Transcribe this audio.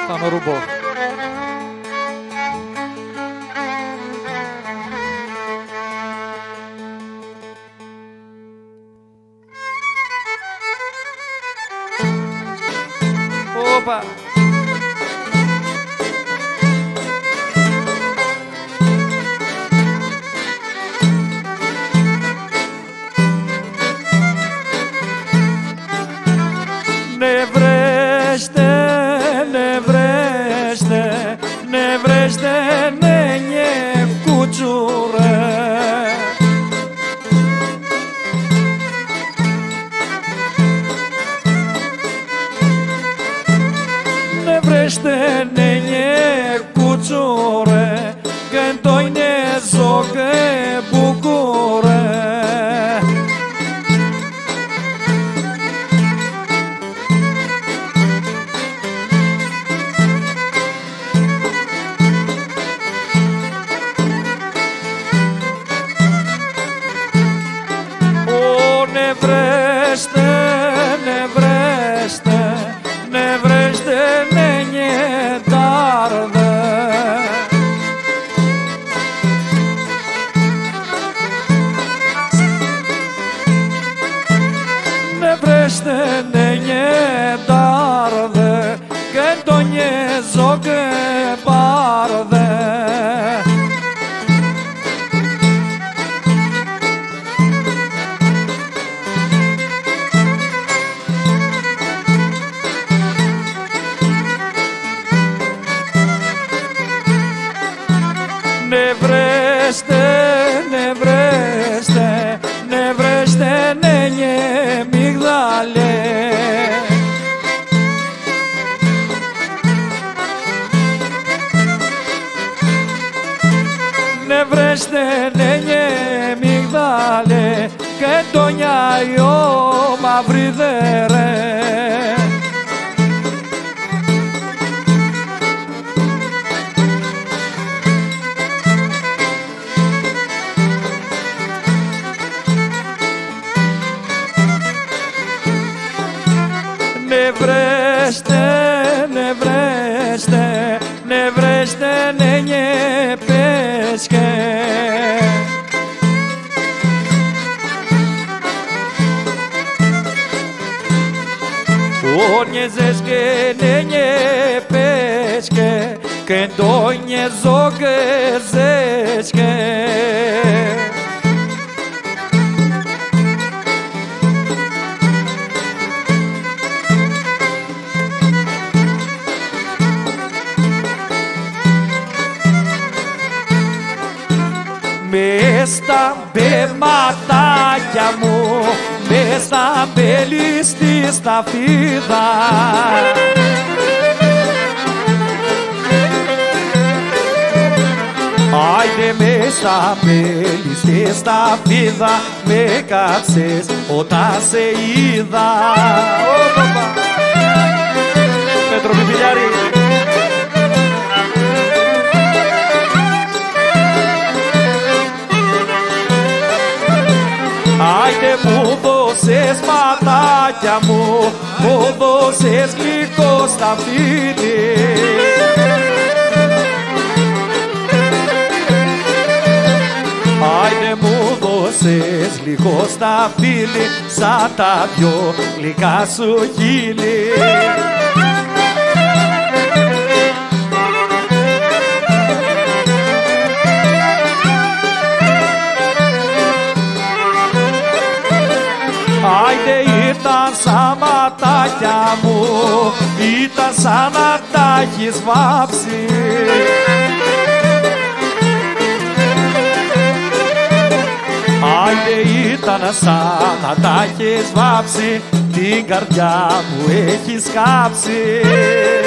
Πάνω ρούμπο. Όπα. Νευρέστε, νευρέστε, νευρέστε, νένιε κουτσουρέ. Νευρέστε, νένιε κουτσουρέ, και το είναι ζώκε μπουκουρέ. Νευρέστε, νευρέστε, νευρέστε, νένιε τάρδε. Νευρέστε, νένιε τάρδε, και το νιέζο και πάρδε. Νευρέστε, νευρέστε, νευρέστε, νένιε μυγδαλέ. Νευρέστε, νένιε μυγδαλέ, και το νιάιο μαυριδερέ. Νευρέστε, νευρέστε, νευρέστε, νένιε πέσκε. Όνιεζες και νένιε πέσκε, και το νιεζό και ζέσκε. Μες στα μπεματάκια μου, μες στα μπέλη στη σταφίδα. Άιντε μες στα μπέλη στη σταφίδα, με κάψες όταν σε είδα. Πέτρο Πιπηλιάρη. Άιντε μου δώσες ματάκια μου, μου δώσες γλυκό σταφύλι. Άιντε μου δώσες γλυκό σταφύλι, σαν τα δυο γλυκά σου χείλη. Άιντε ήταν σαν ματάκια μου, ήταν σαν να τα έχεις βάψει. Άιντε ήταν σαν να τα έχεις βάψει, την καρδιά μου έχεις κάψει.